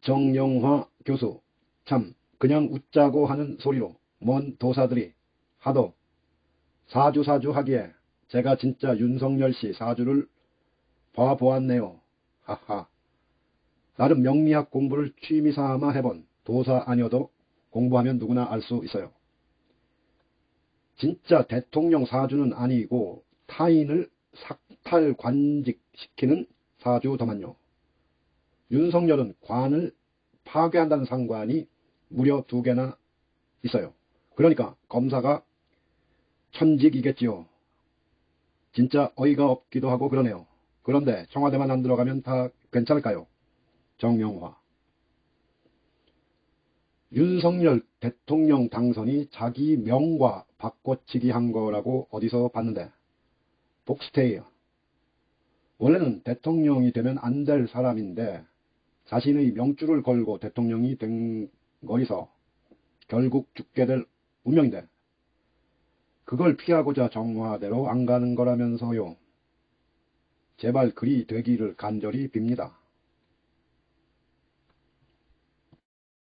정영화 교수, 참 그냥 웃자고 하는 소리로 먼 도사들이 하도 사주 하기에 제가 진짜 윤석열씨 사주를 봐보았네요. 하하. 나름 명리학 공부를 취미삼아 해본 도사 아니어도 공부하면 누구나 알 수 있어요. 진짜 대통령 사주는 아니고 타인을 삭탈관직시키는 사주더만요. 윤석열은 관을 파괴한다는 상관이 무려 2개나 있어요. 그러니까 검사가 천직이겠지요. 진짜 어이가 없기도 하고 그러네요. 그런데 청와대만 안 들어가면 다 괜찮을까요? 정영화. 윤석열 대통령 당선이 자기 명과 바꿔치기 한 거라고 어디서 봤는데, 복스테이요. 원래는 대통령이 되면 안 될 사람인데 자신의 명줄을 걸고 대통령이 된 거이서 결국 죽게 될 운명인데 그걸 피하고자 정화대로 안 가는 거라면서요. 제발 그리 되기를 간절히 빕니다.